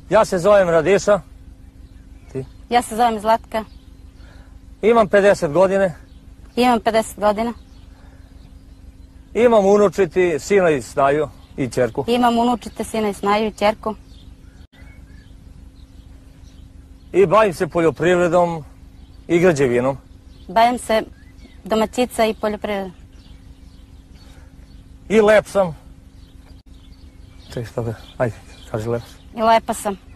Ja se zovem Radiša. Ti? Ja se zovem Zlatka. Imam 50 godine. Imam 50 godina. Imam unučiti sina i snaju i ćerku. Imam unučite sina i snaju i ćerku. I bavim se poljoprivredom i građevinom. Bavim se domaćica i poljoprivredom. I lep sam. Čekaj, šta ga, ajde, kaži lep sam. I lepa sam.